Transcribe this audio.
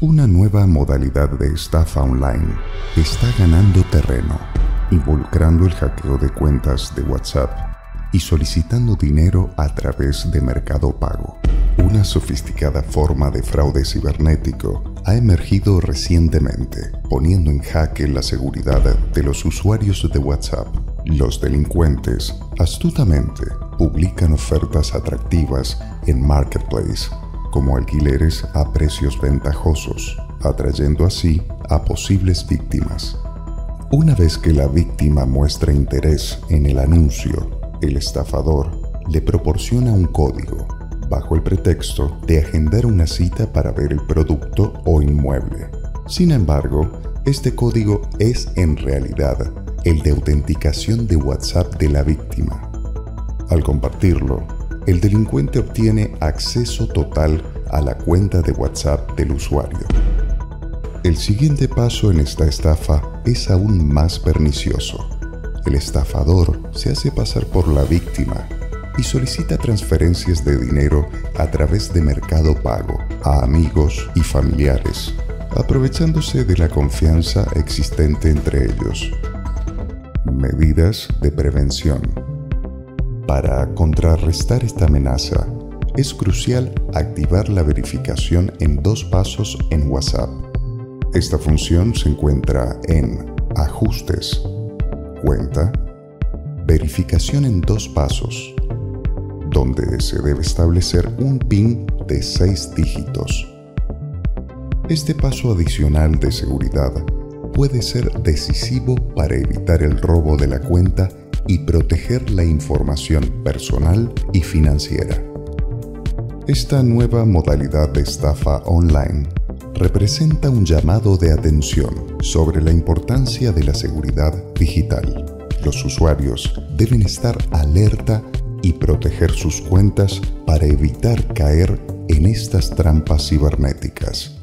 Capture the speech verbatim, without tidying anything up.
Una nueva modalidad de estafa online está ganando terreno, involucrando el hackeo de cuentas de WhatsApp y solicitando dinero a través de Mercado Pago. Una sofisticada forma de fraude cibernético ha emergido recientemente, poniendo en jaque la seguridad de los usuarios de WhatsApp. Los delincuentes, astutamente, publican ofertas atractivas en Marketplace, como alquileres a precios ventajosos, atrayendo así a posibles víctimas. Una vez que la víctima muestra interés en el anuncio, el estafador le proporciona un código, bajo el pretexto de agendar una cita para ver el producto o inmueble. Sin embargo, este código es en realidad el de autenticación de WhatsApp de la víctima. Al compartirlo, el delincuente obtiene acceso total a la cuenta de WhatsApp del usuario. El siguiente paso en esta estafa es aún más pernicioso. El estafador se hace pasar por la víctima y solicita transferencias de dinero a través de Mercado Pago a amigos y familiares, aprovechándose de la confianza existente entre ellos. Medidas de prevención. Para contrarrestar esta amenaza, es crucial activar la verificación en dos pasos en WhatsApp. Esta función se encuentra en Ajustes, Cuenta, Verificación en dos pasos, donde se debe establecer un PIN de seis dígitos. Este paso adicional de seguridad puede ser decisivo para evitar el robo de la cuenta y proteger la información personal y financiera. Esta nueva modalidad de estafa online representa un llamado de atención sobre la importancia de la seguridad digital. Los usuarios deben estar alerta y proteger sus cuentas para evitar caer en estas trampas cibernéticas.